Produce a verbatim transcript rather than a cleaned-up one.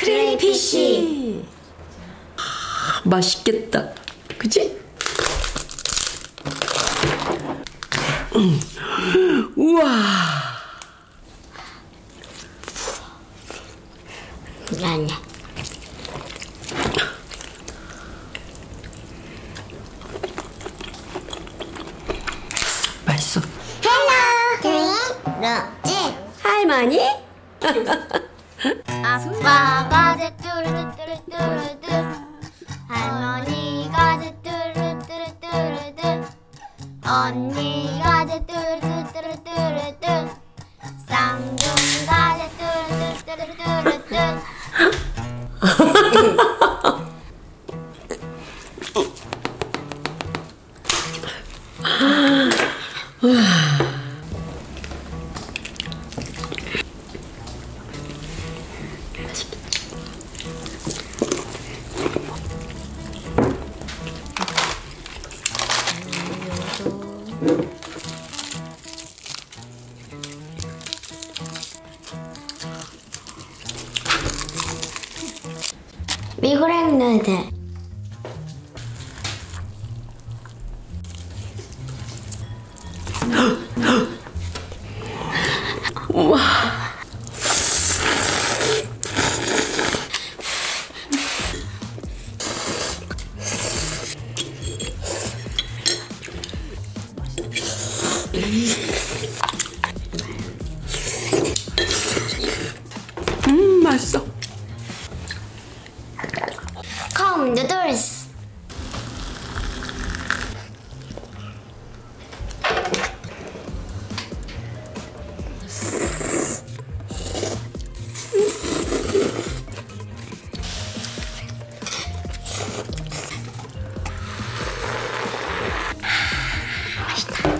크레이피쉬. 맛있겠다. 그치? 음. 우와. 미안해. 맛있어. 하나, 둘, 셋. 할머니? 아빠가 뚜루뚜루뚜루뚜루뚜, 할머니가 뚜루뚜루뚜루뚜, 언니가 뚜루뚜루뚜루뚜, 쌍둥이가 뚜루뚜루뚜루뚜. 미고랭 누들. 우와. 음, 맛있어. 컴 누들스. 맛있다.